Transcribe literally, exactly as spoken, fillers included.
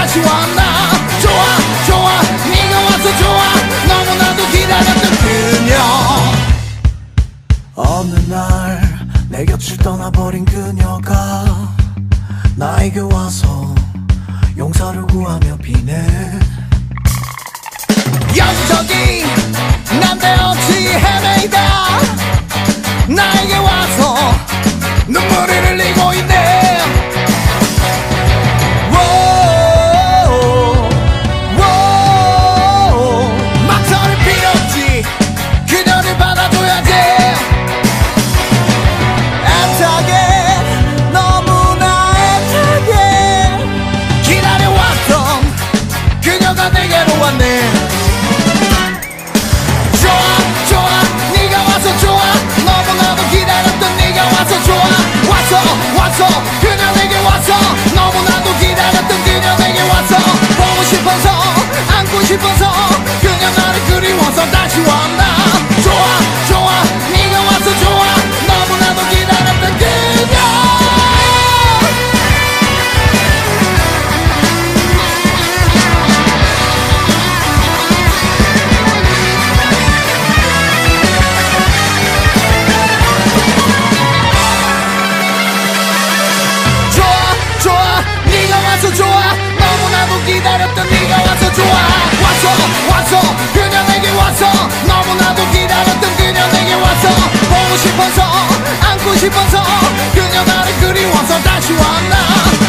다시 왔나. 좋아 좋아 네가 와서 좋아. 너무나도 기다렸던 그녀. 어느 날 내 곁을 떠나버린 그녀가 나에게 와서 용서를 구하며 비네. 여기저기 난데없이 헤매이다 나에게 와서 눈물을 흘리고 있네. 막설을 필요 없지 그녀를 받아줘야지. 애타게 너무나 애타게 기다려왔던 그녀가 내게로 왔네. 좋아 좋아 네가 와서 좋아. 너무나도 기다렸던 네가 와서 좋아. 왔어 왔어 그녀 내게 왔어. 너무나도 기다렸던 그녀 내게 왔어. 보고 싶어서 안고 싶어서 그녀 나를 그리워서 다시 왔나. 좋아 좋아 네가 와서 좋아. 너무나도 기다렸던 그녀. 좋아 너무나도 기다렸던 네가 와서 좋아. 왔어 왔어 그녀 내게 왔어. 너무나도 기다렸던 그녀 내게 왔어. 보고 싶어서 안고 싶어서 그녀 나를 그리워서 다시 왔나.